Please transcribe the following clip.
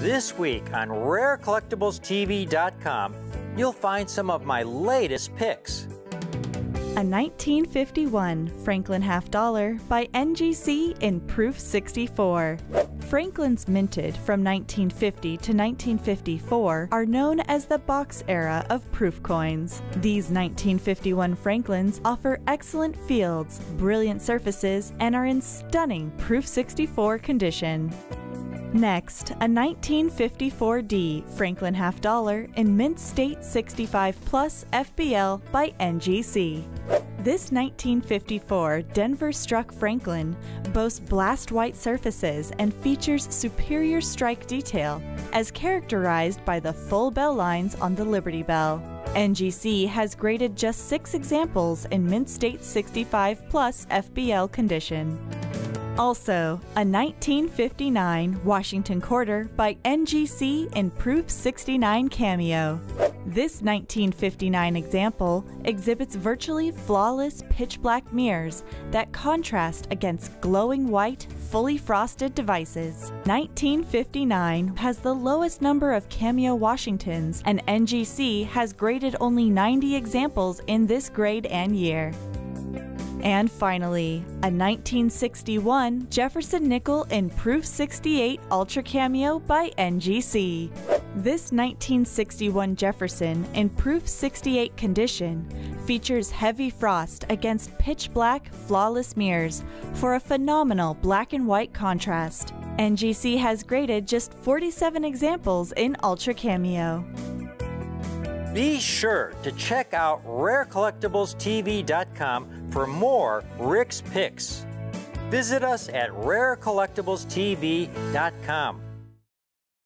This week on RareCollectiblesTV.com, you'll find some of my latest picks. A 1951 Franklin half dollar by NGC in Proof 64. Franklins minted from 1950 to 1954 are known as the box era of proof coins. These 1951 Franklins offer excellent fields, brilliant surfaces, and are in stunning Proof 64 condition. Next, a 1954D Franklin half dollar in mint state 65 plus FBL by NGC. This 1954 Denver Struck Franklin boasts blast white surfaces and features superior strike detail, as characterized by the full bell lines on the Liberty Bell. NGC has graded just 6 examples in mint state 65 plus FBL condition. Also, a 1959 Washington Quarter by NGC in Proof 69 Cameo. This 1959 example exhibits virtually flawless pitch black mirrors that contrast against glowing white, fully frosted devices. 1959 has the lowest number of Cameo Washingtons, and NGC has graded only 90 examples in this grade and year. And finally, a 1961 Jefferson Nickel in Proof 68 Ultra Cameo by NGC. This 1961 Jefferson in Proof 68 condition features heavy frost against pitch black, flawless mirrors for a phenomenal black and white contrast. NGC has graded just 47 examples in Ultra Cameo. Be sure to check out RareCollectiblesTV.com for more Rick's Picks. Visit us at RareCollectiblesTV.com.